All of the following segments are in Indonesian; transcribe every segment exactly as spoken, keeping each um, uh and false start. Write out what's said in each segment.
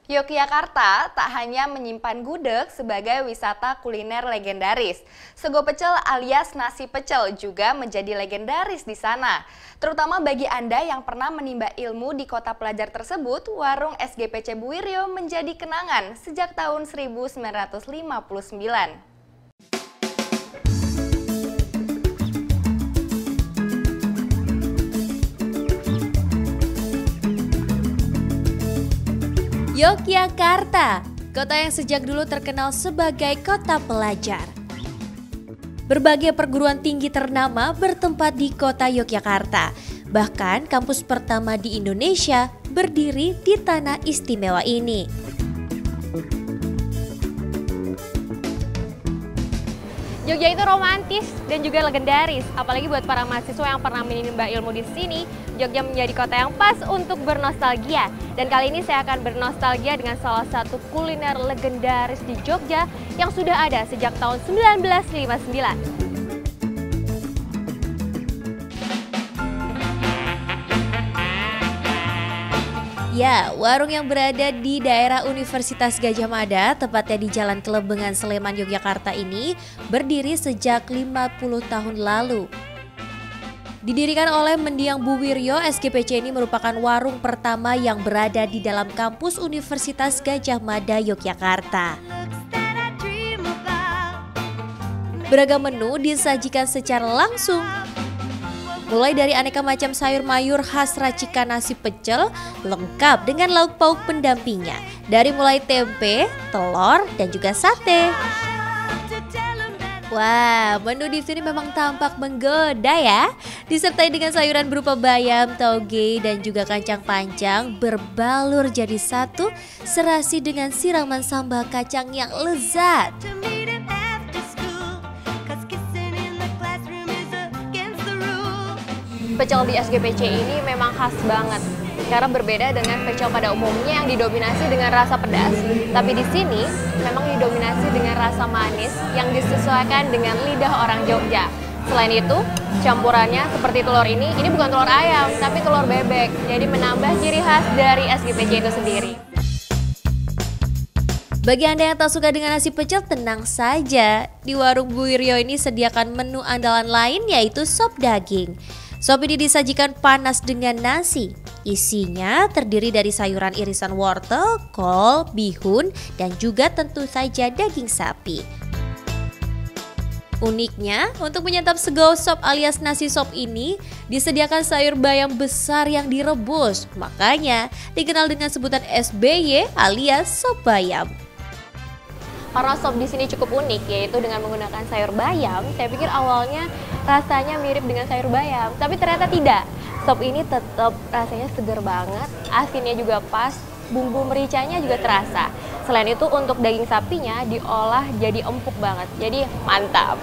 Yogyakarta tak hanya menyimpan gudeg sebagai wisata kuliner legendaris. Sego pecel alias nasi pecel juga menjadi legendaris di sana. Terutama bagi Anda yang pernah menimba ilmu di kota pelajar tersebut, warung S G P C Buwiryo menjadi kenangan sejak tahun seribu sembilan ratus lima puluh sembilan. Yogyakarta, kota yang sejak dulu terkenal sebagai kota pelajar. Berbagai perguruan tinggi ternama bertempat di kota Yogyakarta. Bahkan kampus pertama di Indonesia berdiri di tanah istimewa ini. Jogja itu romantis dan juga legendaris, apalagi buat para mahasiswa yang pernah menimba ilmu di sini. Jogja menjadi kota yang pas untuk bernostalgia. Dan kali ini saya akan bernostalgia dengan salah satu kuliner legendaris di Jogja yang sudah ada sejak tahun seribu sembilan ratus lima puluh sembilan. Ya, warung yang berada di daerah Universitas Gadjah Mada, tepatnya di Jalan Kelebengan, Sleman, Yogyakarta ini berdiri sejak lima puluh tahun lalu. Didirikan oleh Mendiang Buwiryo, S G P C ini merupakan warung pertama yang berada di dalam kampus Universitas Gadjah Mada, Yogyakarta. Beragam menu disajikan secara langsung. Mulai dari aneka macam sayur mayur khas racikan nasi pecel, lengkap dengan lauk pauk pendampingnya. Dari mulai tempe, telur, dan juga sate. Wah, menu di sini memang tampak menggoda ya. Disertai dengan sayuran berupa bayam, toge, dan juga kacang panjang berbalur jadi satu, serasi dengan siraman sambal kacang yang lezat. Pecel di S G P C ini memang khas banget karena berbeda dengan pecel pada umumnya yang didominasi dengan rasa pedas. Tapi di sini memang didominasi dengan rasa manis yang disesuaikan dengan lidah orang Jogja. Selain itu, campurannya seperti telur ini, ini bukan telur ayam, tapi telur bebek. Jadi menambah ciri khas dari S G P C itu sendiri. Bagi Anda yang tak suka dengan nasi pecel, tenang saja. Di warung Buwiryo ini sediakan menu andalan lain yaitu sop daging. Sop ini disajikan panas dengan nasi. Isinya terdiri dari sayuran irisan wortel, kol, bihun, dan juga tentu saja daging sapi. Uniknya, untuk menyantap sego sop alias nasi sop ini, disediakan sayur bayam besar yang direbus. Makanya dikenal dengan sebutan S B Y alias sop bayam. Karena sop di sini cukup unik, yaitu dengan menggunakan sayur bayam. Saya pikir awalnya rasanya mirip dengan sayur bayam, tapi ternyata tidak. Sop ini tetap rasanya segar banget, asinnya juga pas, bumbu mericanya juga terasa. Selain itu untuk daging sapinya diolah jadi empuk banget, jadi mantap.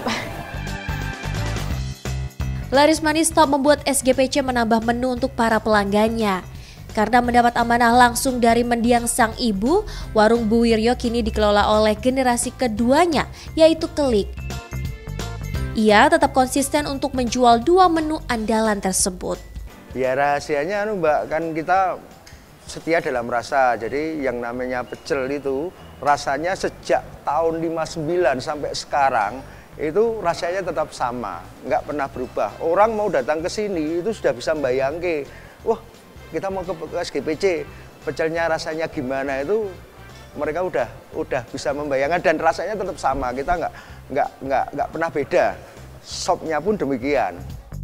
Laris manis tak membuat S G P C menambah menu untuk para pelanggannya. Karena mendapat amanah langsung dari mendiang sang ibu, warung Buwiryo kini dikelola oleh generasi keduanya, yaitu Kelik. Ia tetap konsisten untuk menjual dua menu andalan tersebut. Ya rahasianya anu Mbak, kan kita setia dalam rasa. Jadi yang namanya pecel itu rasanya sejak tahun lima puluh sembilan sampai sekarang itu rasanya tetap sama, nggak pernah berubah. Orang mau datang ke sini itu sudah bisa membayangkan, wah kita mau ke S G P C, pecelnya rasanya gimana itu mereka udah udah bisa membayangkan dan rasanya tetap sama. Kita nggak nggak nggak nggak pernah beda. Sopnya pun demikian.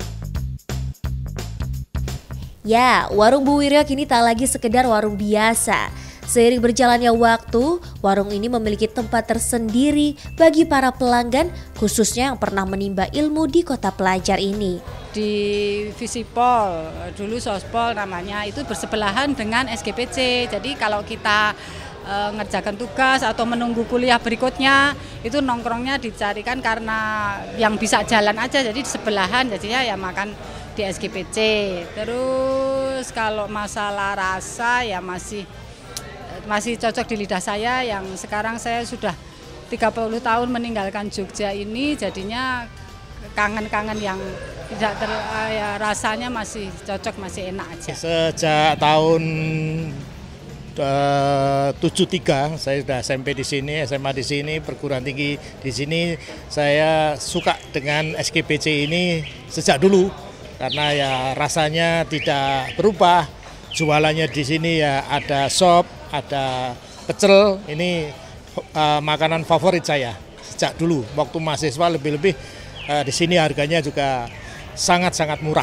Ya, warung Buwiryo kini tak lagi sekedar warung biasa. Seiring berjalannya waktu, warung ini memiliki tempat tersendiri bagi para pelanggan, khususnya yang pernah menimba ilmu di kota pelajar ini. Di Visipol, dulu Sospol namanya, itu bersebelahan dengan S G P C. Jadi kalau kita e, ngerjakan tugas atau menunggu kuliah berikutnya, itu nongkrongnya dicarikan karena yang bisa jalan aja, jadi di sebelahan, jadinya ya makan di S G P C. Terus kalau masalah rasa ya masih masih cocok di lidah saya, yang sekarang saya sudah tiga puluh tahun meninggalkan Jogja ini, jadinya kangen-kangen yang tidak ter, ya, rasanya masih cocok, masih enak aja. Sejak tahun tujuh tiga, saya sudah S M P di sini, S M A di sini, perguruan tinggi di sini. Saya suka dengan S G P C ini sejak dulu karena ya rasanya tidak berubah. Jualannya di sini ya ada sop, ada pecel. Ini uh, makanan favorit saya sejak dulu. Waktu mahasiswa lebih-lebih uh, di sini harganya juga sangat-sangat murah.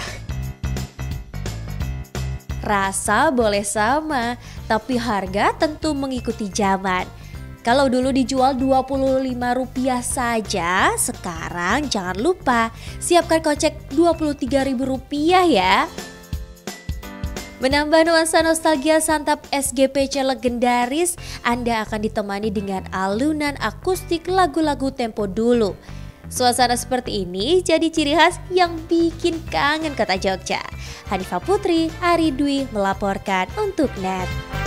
Rasa boleh sama, tapi harga tentu mengikuti zaman. Kalau dulu dijual dua puluh lima rupiah saja, sekarang jangan lupa siapkan kocek dua puluh tiga ribu rupiah ya. Menambah nuansa nostalgia santap S G P C legendaris, Anda akan ditemani dengan alunan akustik lagu-lagu tempo dulu. Suasana seperti ini jadi ciri khas yang bikin kangen kota Jogja. Hanifah Putri, Ari Dwi melaporkan untuk Net.